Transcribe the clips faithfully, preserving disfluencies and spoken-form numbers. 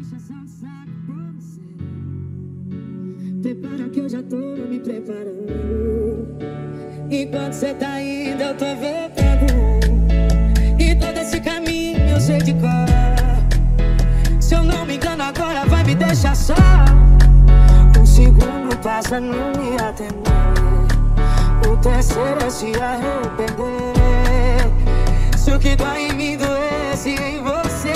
encheção de saco por você. Prepara que eu já tô me preparando. Enquanto cê tá indo, eu tô voltando. E todo esse caminho eu sei de cor. Se eu não me engano agora vai me deixar só. Um segundo passa, não me atender. O terceiro é se arrepender. Se o que dói em mim doesse em você.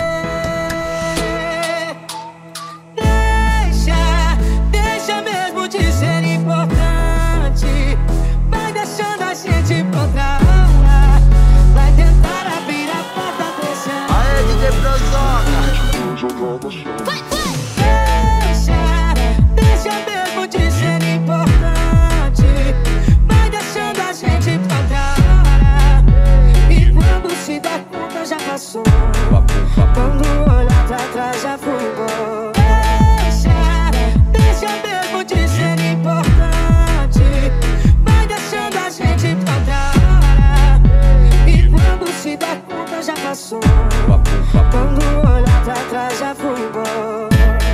Deixa, deixa mesmo de ser importante. Vai deixando a gente pra outra hora. Vai tentar abrir a porta desse amor. Aê, D J Prozona. Vai, vai! Deixa, deixa mesmo de ser importante. Vai deixando a gente pra outra hora. E quando se der conta já passou. Quando olhar pra trás já foi embora. Deixa, deixa mesmo de ser importante. Vai deixando a gente pra outra hora. E quando se der conta já passou. Quando olhar pra trás já foi embora.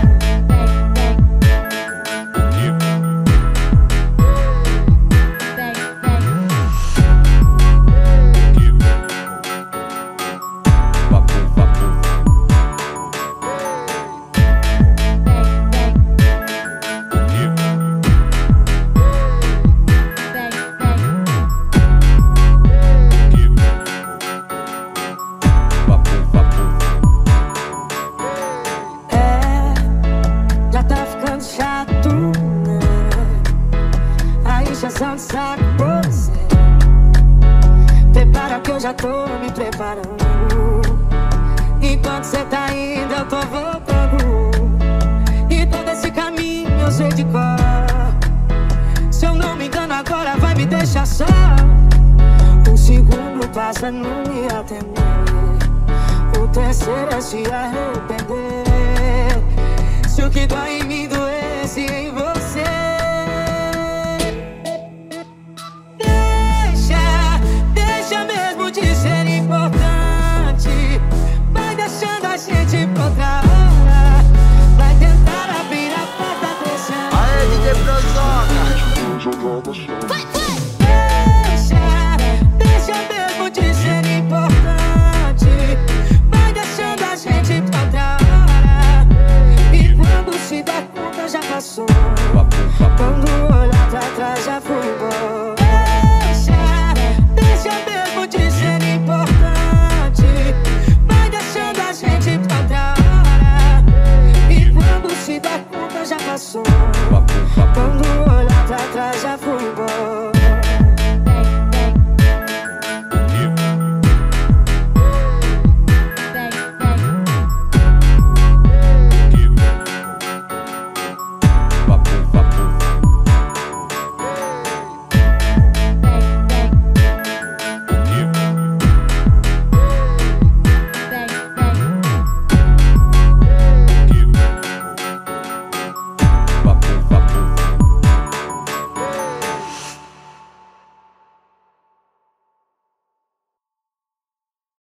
Encheção de saco por você. Prepara que eu já tô me preparando. Enquanto cê tá indo eu tô voltando. E todo esse caminho eu sei de cor. Se eu não me engano agora vai me deixar só. Um segundo passa, não me atender. O terceiro é se arrepender. Se o que dói em mim doesse em você. Gente pra outra hora. Vai tentar abrir a porta desse amor. Aê, D J Prozona.